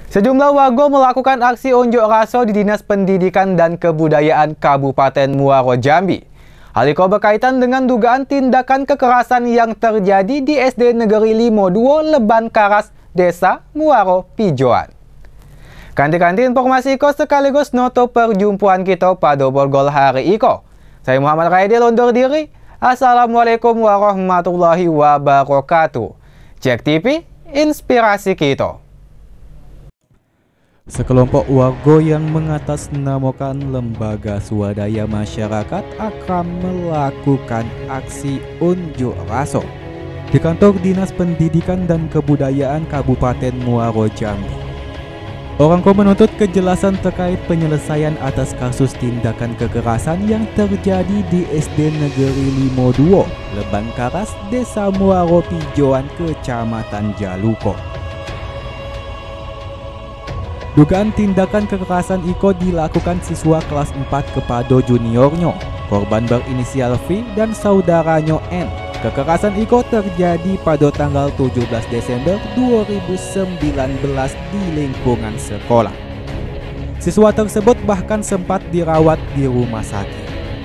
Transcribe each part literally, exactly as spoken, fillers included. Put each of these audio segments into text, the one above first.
Sejumlah warga melakukan aksi unjuk rasa di Dinas Pendidikan dan Kebudayaan Kabupaten Muaro Jambi. Hal itu berkaitan dengan dugaan tindakan kekerasan yang terjadi di S D Negeri lima puluh dua Leban Karas, Desa Muaro Pijoan. Kanti-kanti informasi iko sekaligus noto perjumpaan kita pada borgol hari iko. Saya Muhammad Raidil undur diri. Assalamualaikum warahmatullahi wabarakatuh. Cek T V, inspirasi kita. Sekelompok warga yang mengatasnamakan lembaga swadaya masyarakat akan melakukan aksi unjuk rasa di kantor Dinas Pendidikan dan Kebudayaan Kabupaten Muaro Jambi. Orang ko menuntut kejelasan terkait penyelesaian atas kasus tindakan kekerasan yang terjadi di S D Negeri lima puluh dua Leban Karas, Desa Muaro Pijoan, Kecamatan Jaluko. Dugaan tindakan kekerasan iko dilakukan siswa kelas empat kepada juniornya, korban berinisial V dan saudaranya N. Kekerasan iko terjadi pada tanggal tujuh belas Desember dua ribu sembilan belas di lingkungan sekolah. Siswa tersebut bahkan sempat dirawat di rumah sakit.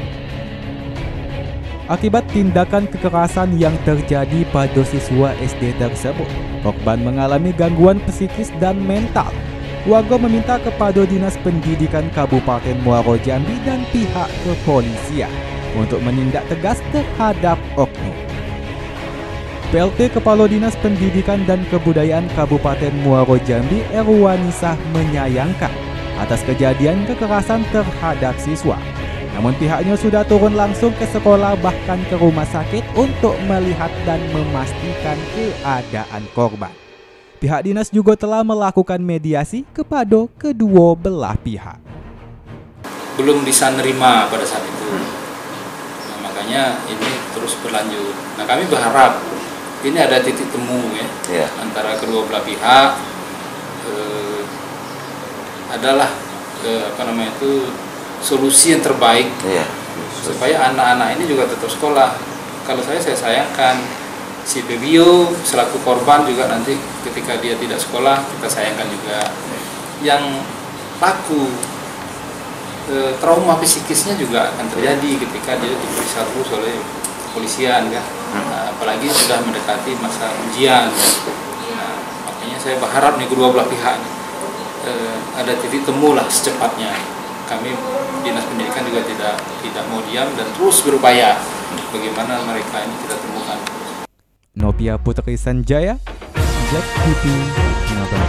Akibat tindakan kekerasan yang terjadi pada siswa S D tersebut, korban mengalami gangguan psikis dan mental. Warga meminta kepada Dinas Pendidikan Kabupaten Muaro Jambi dan pihak kepolisian untuk menindak tegas terhadap oknum. P L T Kepala Dinas Pendidikan dan Kebudayaan Kabupaten Muaro Jambi, Erwanisah, menyayangkan atas kejadian kekerasan terhadap siswa. Namun pihaknya sudah turun langsung ke sekolah bahkan ke rumah sakit untuk melihat dan memastikan keadaan korban. Pihak dinas juga telah melakukan mediasi kepada kedua belah pihak. Belum bisa nerima pada saat itu, nah, makanya ini terus berlanjut. Nah, kami berharap ini ada titik temu ya, yeah. antara kedua belah pihak. Eh, adalah eh, apa namanya itu solusi yang terbaik yeah. supaya anak-anak ini juga tetap sekolah. Kalau saya saya sayangkan si Bebio selaku korban juga nanti ketika dia tidak sekolah kita sayangkan juga. Yang laku e, trauma psikisnya juga akan terjadi ketika dia diperiksa terus oleh kepolisian kan. Nah, apalagi sudah mendekati masa ujian. Nah, makanya saya berharap nih kedua belah pihak e, ada titik temu lah secepatnya. Kami Dinas Pendidikan juga tidak tidak mau diam dan terus berupaya bagaimana mereka ini kita temukan. Novia Putri Sanjaya, Jack T V,